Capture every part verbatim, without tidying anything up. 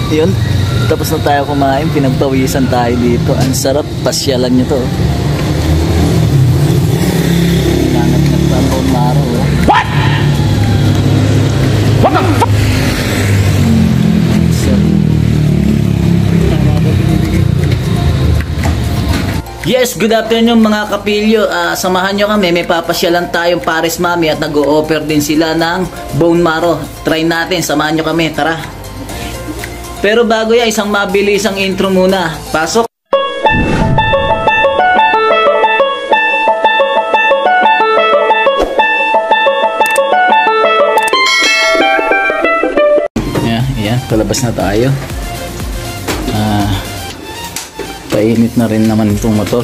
Yun, tapos na tayo kumain, pinagpawisan tayo dito. Ang sarap, pasyalan nyo to. Nangat nagpapon maro. What? What the fuck? Yes, good afternoon mga kapilyo. Uh, samahan nyo kami, may papasyalan tayong Pares Mami at nag-o-offer din sila ng bone marrow. Try natin, samahan nyo kami, tara. Pero bago yan, isang mabilis ang intro muna. Pasok! Yan, yan, palabas na tayo. Ah... Uh, Painit na rin naman itong motor.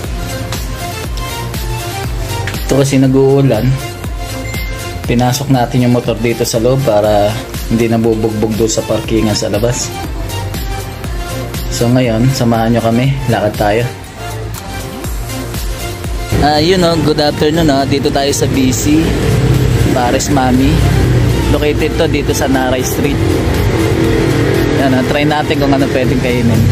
Ito kasi nag-uulan. Pinasok natin yung motor dito sa loob para hindi nabubugbog doon sa parkingan sa labas. So ngayon, samahan nyo kami. Lakad tayo. Ah, uh, yun o, good afternoon o. Dito tayo sa B C Pares Mami. Located to dito sa Naray Street. Yan o, try natin kung ano pwedeng kainin.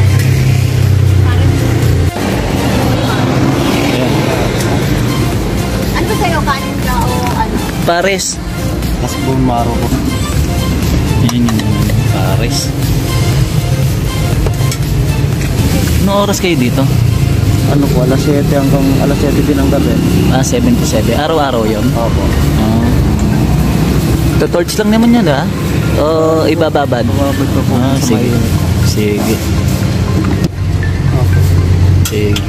Pares. Mas bone marrow ko. Yan yung Pares. Anong oras kayo dito? Ano po, alas siyete hanggang alas siyete din ang gabi. Ah, seven to seven. Araw-araw yun? Opo. Oh. To-torch lang naman yan ha? O ibababad? Ibababad pa po. Ah, sige. Sige. Okay. Sige.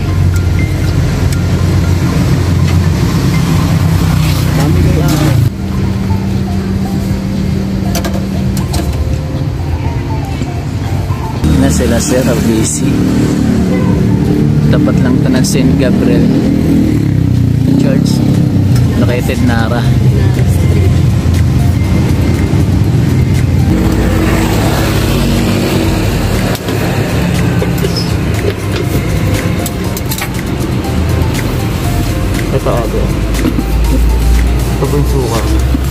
Na sila Sir B C. Tapat lang ito ng Saint Gabriel Church. Located Nara. Ito ako. Ito po yung suka.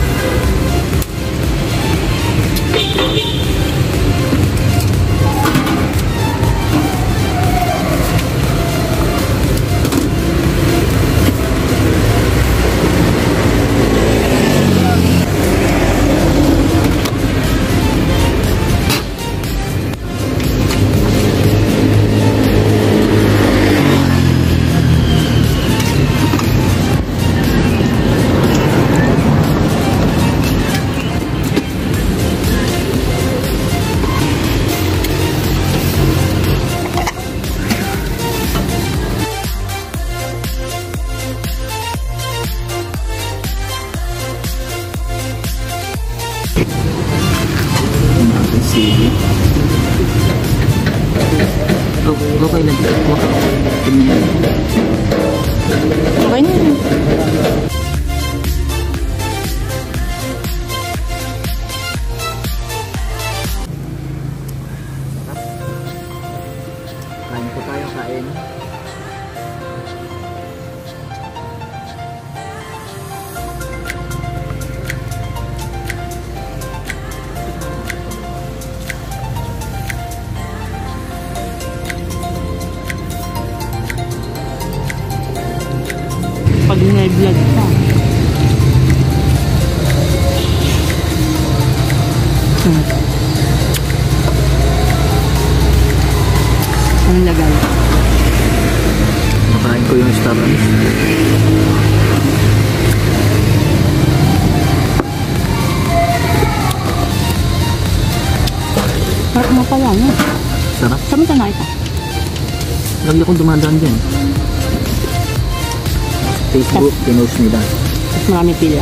Sige. Okay, okay lang. Okay na. Kain po tayo, kain. Pag na-vlog pa. Hmm. Ang lagay. Nakain ko yung Starbucks. Sarap mo pala, no? Sarap. Saan mo ito nakita? Lagi akong dumadaan dyan. Facebook, pinost nila. Mas marami pila.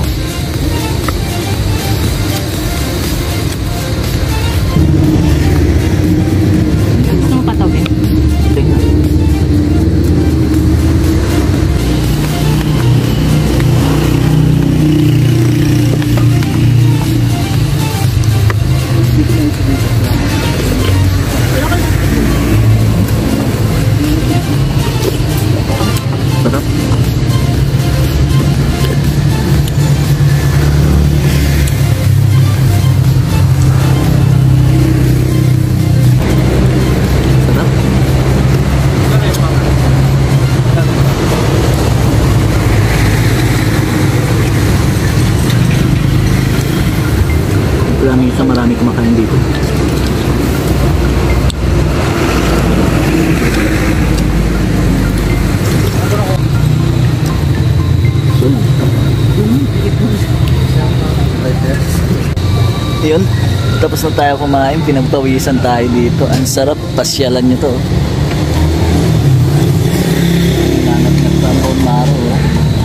Gusto mo patawin? Tingnan. Sarap. kumakain dito. Yun, tapos na tayo kumain, pinagpawisan tayo dito. Ang sarap, pasyalan nyo to. Nangat na pa ang bone marrow. Oh.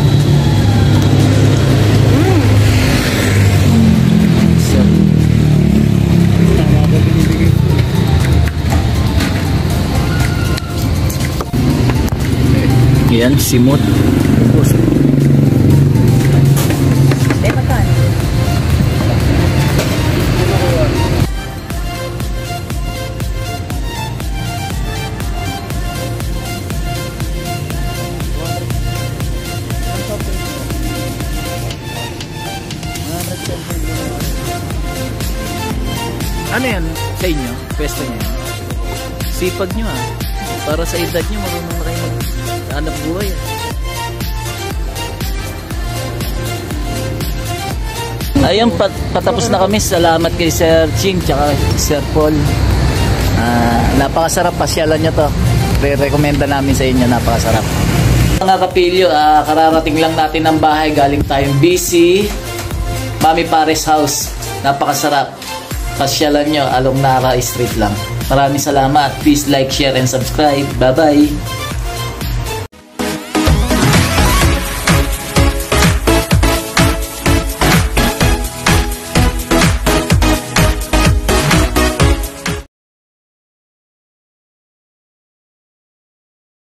Sarap. Yan, simot. Ano yan sa inyo? Pwesto niyo? Sipag nyo ah. Para sa edad nyo, marunong na kayo mag-hanap buhay ah. Ayun, pat patapos na kami. Salamat kay Sir Ching tsaka Sir Paul. Ah, napakasarap, pasyalan nyo to. Re-recommenda namin sa inyo, napakasarap. Mga kapilyo, ah, kararating lang natin ng bahay. Galing tayong busy Mami Pares House. Napakasarap. Pasyalan nyo, Along Nara Street lang. Maraming salamat. Please like, share, and subscribe. Bye-bye.